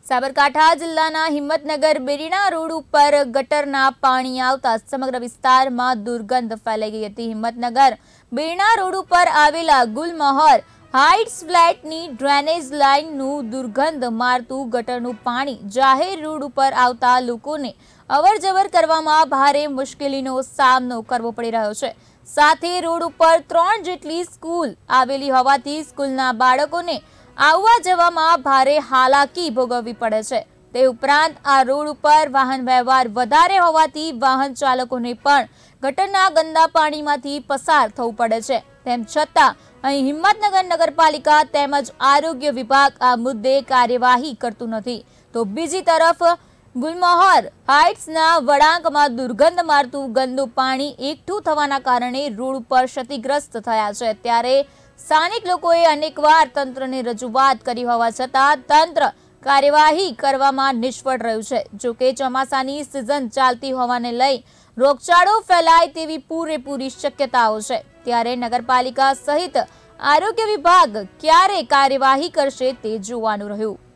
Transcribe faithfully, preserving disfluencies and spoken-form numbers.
સાબરકાંઠા જિલ્લાના હિંમતનગર બેરીણા રોડ ઉપર ગટરના પાણી આવતા સમગ્ર વિસ્તારમાં દુર્ગંધ ફેલાઈ ગઈ હતી। હિંમતનગર બેરીણા રોડ ઉપર આવેલા ગુલમહોર હાઇટ્સ ફ્લેટની ડ્રેનેજ લાઇનનું દુર્ગંધ મારતું ગટરનું પાણી જાહેર રોડ ઉપર આવતા લોકોને અવરજવર કરવામાં ભારે મુશ્કેલીનો સામનો કરવો પડી રહ્યો છે। સાથે રોડ ઉપર ત્રણ જેટલી સ્કૂલ આવેલી હોવાથી સ્કૂલના બાળકોને આવવા જવામાં ભારે હાલાકી ભોગવવી પડે છે। તે ઉપરાંત આ રોડ ઉપર વાહન વ્યવહાર વધારે હોવાથી વાહન ચાલકોને પણ ગટરના ગંદા પાણીમાંથી પસાર થવું પડે છે। તેમ છતાં અહીં હિંમતનગર નગરપાલિકા તેમજ આરોગ્ય વિભાગ આ મુદ્દે કાર્યવાહી કરતું નથી, તો બીજી તરફ ગુલમહોર હાઇટ્સના વળાંકમાં દુર્ગંધ મારતું ગંદુ પાણી એકઠું થવાના કારણે રોડ ઉપર ક્ષતિગ્રસ્ત થયા છે। ત્યારે સ્થાનિક લોકોએ અનેકવાર તંત્રને રજૂઆત કરી હોવા છતાં તંત્ર કાર્યવાહી કરવામાં નિષ્ફળ રહ્યું છે। જો કે ચોમાસાની સિઝન ચાલતી હોવાને લઈ રોગચાળો ફેલાય તેવી પૂરેપૂરી શક્યતાઓ છે। ત્યારે નગરપાલિકા સહિત આરોગ્ય વિભાગ ક્યારે કાર્યવાહી કરશે તે જોવાનું રહ્યું।